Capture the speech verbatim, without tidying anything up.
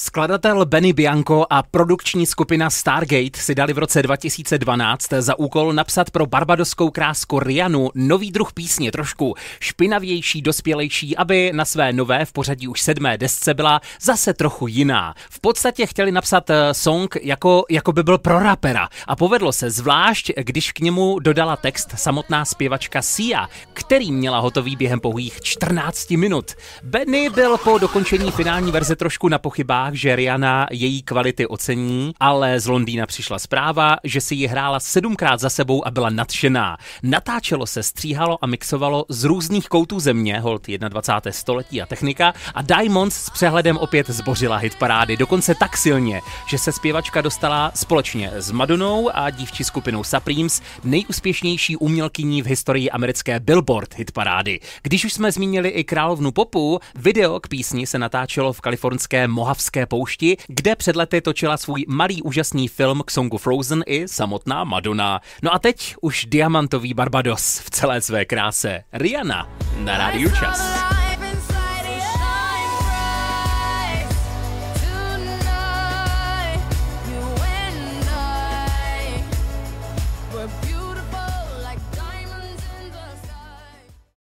Skladatel Benny Bianco a produkční skupina Stargate si dali v roce dva tisíce dvanáct za úkol napsat pro barbadoskou krásku Rihannu nový druh písně, trošku špinavější, dospělejší, aby na své nové, v pořadí už sedmé desce byla zase trochu jiná. V podstatě chtěli napsat song jako, jako by byl pro rapera a povedlo se, zvlášť když k němu dodala text samotná zpěvačka Sia, který měla hotový během pouhých čtrnácti minut. Benny byl po dokončení finální verze trošku na pochybách, že Rihanna její kvality ocení, ale z Londýna přišla zpráva, že si ji hrála sedmkrát za sebou a byla nadšená. Natáčelo se, stříhalo a mixovalo z různých koutů země, holt dvacátého prvního století a technika, a Diamonds s přehledem opět zbořila hitparády, dokonce tak silně, že se zpěvačka dostala společně s Madonnou a dívčí skupinou Supremes nejúspěšnější umělkyní v historii americké Billboard hitparády. Když už jsme zmínili i královnu popu, video k písni se natáčelo v kalifornské Mohavské poušti, kde před lety točila svůj malý úžasný film k songu Frozen i samotná Madonna. No a teď už diamantový Barbados v celé své kráse. Rihanna na Rádiu Čas.